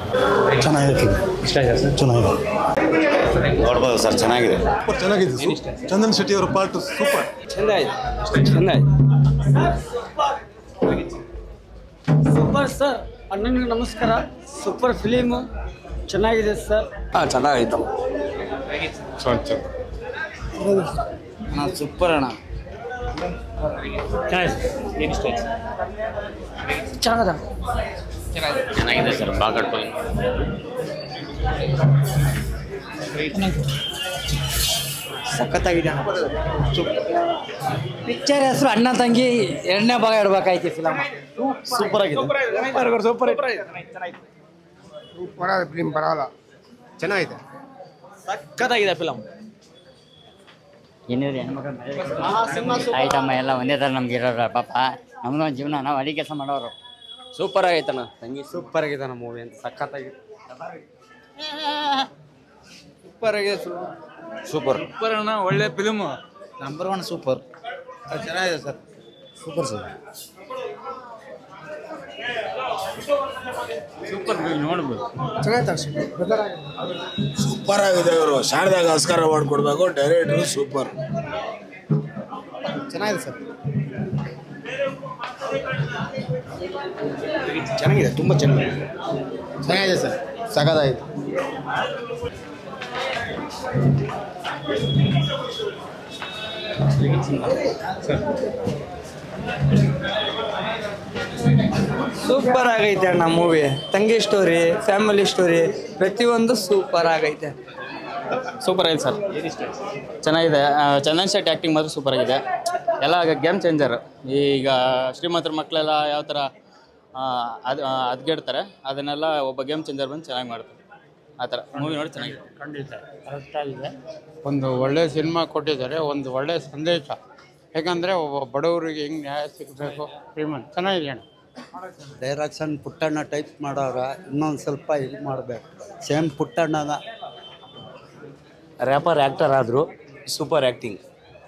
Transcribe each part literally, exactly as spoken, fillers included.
ಚೆನ್ನಾಗಿದೆ ಇಷ್ಟ ಆಗಿದೆ ಸರ್. ಚೆನ್ನಾಗಿದೆ ನೋಡ್ಬೋದು ಸರ್, ಚೆನ್ನಾಗಿದೆ. ಚೆನ್ನಾಗಿದೆ. ಚಂದನ್ ಶೆಟ್ಟಿ ಅವರ ಪಾರ್ಟ್ ಸೂಪರ್. ಚೆನ್ನಾಗಿದೆ ಚೆನ್ನಾಗಿದೆ ಸೂಪರ್ ಸರ್. ಅಣ್ಣನಿಗೆ ನಮಸ್ಕಾರ. ಸೂಪರ್ ಫಿಲಿಮು ಚೆನ್ನಾಗಿದೆ ಸರ್. ಹಾಂ ಚೆನ್ನಾಗಿತ್ತು. ಸೂಪರ್ ಅಣ್ಣ. ಚೆನ್ನಾಗಿದೆ ಚೆನ್ನಾಗಿದೆ ಸರ್, ಬಾಗಡ್ ಸಖತ್ತಾಗಿದೆ ಅಣ್ಣ. ಪಿಕ್ಚರ್ ಹೆಸರು ಅಣ್ಣ ತಂಗಿ ಎರಡನೇ ಭಾಗ ಇಡ್ಬೇಕಾಯ್ತು ಫಿಲಮ್. ಸೂಪರ್ ಆಗಿದೆ. ಸೂಪರ್ ಸೂಪರ್ ಸೂಪರ್ ಫಿಲ್ಮ್ ಬರಲ್ಲ. ಚೆನ್ನಾಗಿದೆ, ಸಖತ್ತಾಗಿದೆ ಫಿಲಮ್. ಏನಿದ್ರೆ ಹೆಣ್ಮಕ್ಳು ಐಟಮ್ಮ ಎಲ್ಲ ಒಂದೇ ಥರ ನಮ್ಗೆ ಇರೋರು ಪಾಪ. ನಮ್ಮದು ಒಂದು ಜೀವನ, ನಾವು ಅಡಿಗೆ ಕೆಲಸ ಮಾಡೋರು. ಸೂಪರ್ ಆಗೈತಣ್ಣ ತಂಗಿ. ಸೂಪರ್ ಆಗಿದೆ ನಮ್ಮ ಮೂವಿ ಅಂತ. ಸಖತ್ತಾಗಿದೆ. ಸೂಪರ್ ಆಗಿದೆ. ಸೂಪರ್ ಸೂಪರ್ ಅಣ್ಣ. ಒಳ್ಳೆ ಫಿಲ್ಮು. Number one super. ಚೆನ್ನಾಗಿದೆ ಸರ್. Super sir. ಸೂಪರ್ ನೋಡ್ಬೋದು. ಸೂಪರ್ ಆಗಿದೆ. ಇವರು ಶಾರದಾಗ ಆಸ್ಕಾರ ಅವಾರ್ಡ್ ಕೊಡಬೇಕು. Director super. ಚೆನ್ನಾಗಿದೆ ಸರ್. ಚೆನ್ನಾಗಿದೆ, ತುಂಬ ಚೆನ್ನಾಗಿದೆ. ಚೆನ್ನಾಗಿದೆ ಸರ್. ಸಖತ್ತಾಗಿದೆ. ಸೂಪರ್ ಆಗೈತೆ ಅಣ್ಣ ಮೂವಿ. ತಂಗಿ ಸ್ಟೋರಿ, ಫ್ಯಾಮಿಲಿ ಸ್ಟೋರಿ ಪ್ರತಿಯೊಂದು ಸೂಪರ್ ಆಗೈತೆ. ಸೂಪರ್ ಆಗಿದೆ ಸರ್. ಚೆನ್ನಾಗಿದೆ. ಚಂದನ್ ಶೆಟ್ಟಿ ಆ್ಯಕ್ಟಿಂಗ್ ಮಾತ್ರ ಸೂಪರ್ ಆಗಿದೆ. ಎಲ್ಲ ಗೇಮ್ ಚೇಂಜರ್. ಈಗ ಶ್ರೀಮಂತರ ಮಕ್ಕಳೆಲ್ಲ ಯಾವ ಥರ ಅದು ಅದ್ಗೆಡ್ತಾರೆ, ಅದನ್ನೆಲ್ಲ ಒಬ್ಬ ಗೇಮ್ ಚೇಂಜರ್ ಬಂದು ಚೆನ್ನಾಗಿ ಮಾಡ್ತಾರೆ. ಆ ಥರ ಮೂವಿ ನೋಡಿ ಚೆನ್ನಾಗಿದೆ. ಖಂಡಿತ ಕರೆಕ್ಟಾಗಿದೆ. ಒಂದು ಒಳ್ಳೆಯ ಸಿನಿಮಾ ಕೊಟ್ಟಿದ್ದಾರೆ, ಒಂದು ಒಳ್ಳೆಯ ಸಂದೇಶ. ಯಾಕಂದರೆ ಒಬ್ಬ ಬಡವರಿಗೆ ಹೆಂಗೆ ನ್ಯಾಯ ಸಿಗಬೇಕು, ಶ್ರೀಮಂತ. ಚೆನ್ನಾಗಿದೆ ಅಣ್ಣ. ಡೈರೆಕ್ಷನ್ ಪುಟ್ಟಣ್ಣ ಟೈಪ್ ಮಾಡೋರ ಇನ್ನೊಂದು ಸ್ವಲ್ಪ ಇದು ಮಾಡಬೇಕು. ಸೇಮ್ ಪುಟ್ಟಣ್ಣನ ರ್ಯಾಪರ್ ಆ್ಯಕ್ಟರ್ ಆದರೂ ಸೂಪರ್ ಆ್ಯಕ್ಟಿಂಗ್.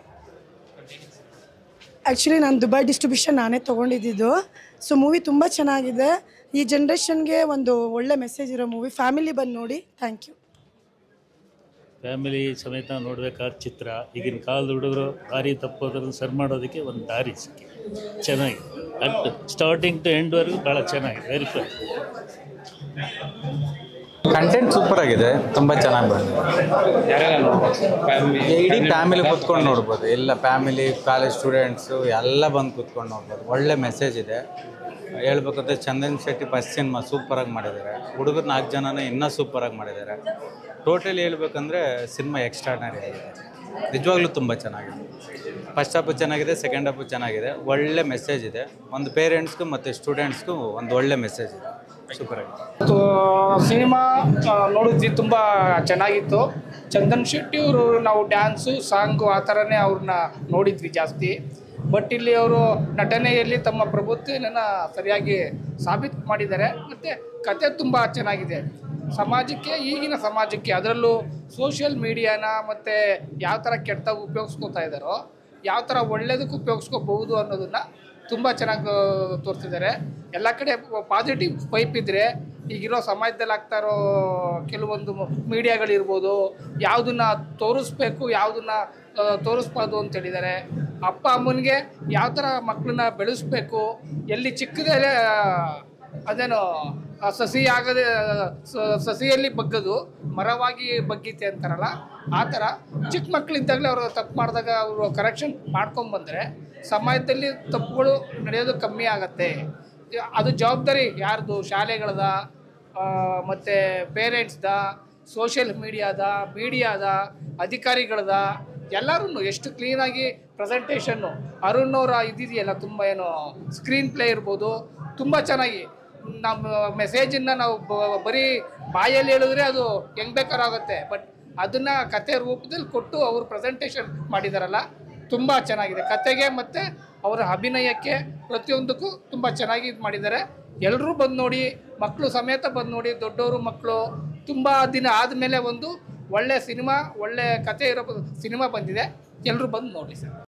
ಆ್ಯಕ್ಚುಲಿ ನಾನು ದುಬೈ ಡಿಸ್ಟ್ರಿಬ್ಯೂಷನ್ ನಾನೇ ತೊಗೊಂಡಿದ್ದು. ಸೊ ಮೂವಿ ತುಂಬ ಚೆನ್ನಾಗಿದೆ. ಈ ಜನ್ರೇಷನ್ಗೆ ಒಂದು ಒಳ್ಳೆ ಮೆಸೇಜ್ ಇರೋ ಮೂವಿ. ಫ್ಯಾಮಿಲಿ ಬಂದು ನೋಡಿ. Thank you. ಫ್ಯಾಮಿಲಿ ಸಮೇತ ನೋಡಬೇಕಾದ ಚಿತ್ರ. ಈಗಿನ ಕಾಲದ ಹುಡುಗರು ದಾರಿ ತಪ್ಪೋದ್ರನ್ನು ಸರಿ ಮಾಡೋದಕ್ಕೆ ಒಂದು ದಾರಿ ಸಿಕ್ಕಿ ಚೆನ್ನಾಗಿದೆ. ಅಟ್ ಸ್ಟಾರ್ಟಿಂಗ್ ಟು ಎಂಡ್ವರೆಗೂ ಭಾಳ ಚೆನ್ನಾಗಿದೆ. Very fine. ಕಂಟೆಂಟ್ ಸೂಪರ್ ಆಗಿದೆ, ತುಂಬ ಚೆನ್ನಾಗಿ ಬಂದಿದೆ. ಇಡೀ ಫ್ಯಾಮಿಲಿ ಕೂತ್ಕೊಂಡು ನೋಡ್ಬೋದು. ಎಲ್ಲ ಫ್ಯಾಮಿಲಿ, ಕಾಲೇಜ್ ಸ್ಟೂಡೆಂಟ್ಸು ಎಲ್ಲ ಬಂದು ಕೂತ್ಕೊಂಡು ನೋಡ್ಬೋದು. ಒಳ್ಳೆ ಮೆಸೇಜ್ ಇದೆ. ಹೇಳ್ಬೇಕಂದ್ರೆ ಚಂದನ್ ಶೆಟ್ಟಿ ಫಸ್ಟ್ ಸಿನಿಮಾ ಸೂಪರಾಗಿ ಮಾಡಿದ್ದಾರೆ. ಹುಡುಗರು ನಾಲ್ಕು ಜನನೇ ಇನ್ನೂ ಸೂಪರಾಗಿ ಮಾಡಿದ್ದಾರೆ. ಟೋಟಲಿ ಹೇಳ್ಬೇಕಂದ್ರೆ ಸಿನಿಮಾ ಎಕ್ಸ್ಟ್ರಾರ್ಡಿನರಿ ಆಗಿದೆ. ನಿಜವಾಗ್ಲೂ ತುಂಬ ಚೆನ್ನಾಗಿದೆ. ಫಸ್ಟ್ ಹಾಫು ಚೆನ್ನಾಗಿದೆ, ಸೆಕೆಂಡ್ ಹಾಫು ಚೆನ್ನಾಗಿದೆ. ಒಳ್ಳೆ ಮೆಸೇಜ್ ಇದೆ. ಒಂದು ಪೇರೆಂಟ್ಸ್ಗೂ ಮತ್ತು ಸ್ಟೂಡೆಂಟ್ಸ್ಗೂ ಒಂದು ಒಳ್ಳೆ ಮೆಸೇಜ್ ಇದೆ. ಸೂಪರ್ ಆಗಿದೆ. ಸಿನಿಮಾ ನೋಡಿದ್ವಿ, ತುಂಬ ಚೆನ್ನಾಗಿತ್ತು. ಚಂದನ್ ಶೆಟ್ಟಿ ಅವರು ನಾವು ಡ್ಯಾನ್ಸು, ಸಾಂಗು ಆ ಥರನೇ ಅವ್ರನ್ನ ನೋಡಿದ್ವಿ ಜಾಸ್ತಿ. ಬಟ್ ಇಲ್ಲಿ ಅವರು ನಟನೆಯಲ್ಲಿ ತಮ್ಮ ಪ್ರಭುತ್ವನ ಸರಿಯಾಗಿ ಸಾಬೀತು ಮಾಡಿದ್ದಾರೆ. ಮತ್ತು ಕತೆ ತುಂಬ ಚೆನ್ನಾಗಿದೆ. ಸಮಾಜಕ್ಕೆ, ಈಗಿನ ಸಮಾಜಕ್ಕೆ, ಅದರಲ್ಲೂ ಸೋಷಿಯಲ್ ಮೀಡಿಯಾನ ಮತ್ತು ಯಾವ ಥರ ಕೆಟ್ಟದಾಗ ಉಪಯೋಗಿಸ್ಕೋತಾ ಇದ್ದಾರೋ, ಯಾವ ಥರ ಒಳ್ಳೆಯದಕ್ಕೆ ಉಪಯೋಗಿಸ್ಕೋಬಹುದು ಅನ್ನೋದನ್ನು ತುಂಬ ಚೆನ್ನಾಗಿ ತೋರಿಸಿದ್ದಾರೆ. ಎಲ್ಲ ಕಡೆ ಪಾಸಿಟಿವ್ ವೈಪ್ ಇದ್ದರೆ ಈಗಿರೋ ಸಮಾಜದಲ್ಲಿ ಆಗ್ತಾ ಇರೋ ಕೆಲವೊಂದು ಮೀಡಿಯಾಗಳಿರ್ಬೋದು, ಯಾವುದನ್ನು ತೋರಿಸ್ಬೇಕು, ಯಾವುದನ್ನು ತೋರಿಸ್ಬಾರ್ದು ಅಂತ ಹೇಳಿದ್ದಾರೆ. ಅಪ್ಪ ಅಮ್ಮನಿಗೆ ಯಾವ ಥರ ಮಕ್ಕಳನ್ನ ಬೆಳೆಸ್ಬೇಕು, ಎಲ್ಲಿ ಚಿಕ್ಕದೇ ಅದೇನೋ ಸಸಿ ಆಗದೆ ಸಸಿಯಲ್ಲಿ ಬಗ್ಗದು ಮರವಾಗಿ ಬಗ್ಗೀತೆ ಅಂತಾರಲ್ಲ, ಆ ಥರ ಚಿಕ್ಕ ಮಕ್ಕಳಿದ್ದಾಗಲೇ ಅವರು ತಪ್ಪು ಮಾಡಿದಾಗ ಅವರು ಕರೆಕ್ಷನ್ ಮಾಡ್ಕೊಂಬಂದರೆ ಸಮಾಜದಲ್ಲಿ ತಪ್ಪುಗಳು ನಡೆಯೋದು ಕಮ್ಮಿ ಆಗತ್ತೆ. ಅದು ಜವಾಬ್ದಾರಿ ಯಾರ್ದು? ಶಾಲೆಗಳದ, ಮತ್ತು ಪೇರೆಂಟ್ಸ್ದ, ಸೋಷಿಯಲ್ ಮೀಡಿಯಾದ, ಮೀಡಿಯಾದ, ಅಧಿಕಾರಿಗಳದ, ಎಲ್ಲರೂ ಎಷ್ಟು ಕ್ಲೀನಾಗಿ ಪ್ರೆಸೆಂಟೇಷನ್ನು. ಅರುಣ್ ಅವರ ಇದಿದೆಯಲ್ಲ, ತುಂಬ ಏನು ಸ್ಕ್ರೀನ್ ಪ್ಲೇ ಇರ್ಬೋದು, ತುಂಬ ಚೆನ್ನಾಗಿ ನಮ್ಮ ಮೆಸೇಜನ್ನು ನಾವು ಬರೀ ಬಾಯಲ್ಲಿ ಹೇಳಿದ್ರೆ ಅದು ಹೆಂಗೆ ಬೇಕಾರಾಗುತ್ತೆ. ಬಟ್ ಅದನ್ನು ಕತೆ ರೂಪದಲ್ಲಿ ಕೊಟ್ಟು ಅವರು ಪ್ರೆಸೆಂಟೇಷನ್ ಮಾಡಿದಾರಲ್ಲ, ತುಂಬ ಚೆನ್ನಾಗಿದೆ. ಕತೆಗೆ ಮತ್ತು ಅವರ ಅಭಿನಯಕ್ಕೆ ಪ್ರತಿಯೊಂದಕ್ಕೂ ತುಂಬ ಚೆನ್ನಾಗಿ ಇದು ಮಾಡಿದ್ದಾರೆ. ಎಲ್ಲರೂ ಬಂದು ನೋಡಿ, ಮಕ್ಕಳು ಸಮೇತ ಬಂದು ನೋಡಿ, ದೊಡ್ಡವರು ಮಕ್ಕಳು. ತುಂಬ ದಿನ ಆದಮೇಲೆ ಒಂದು ಒಳ್ಳೆ ಸಿನಿಮಾ, ಒಳ್ಳೆ ಕತೆ ಇರೋ ಸಿನಿಮಾ ಬಂದಿದೆ. ಎಲ್ಲರೂ ಬಂದು ನೋಡಿ ಸರ್.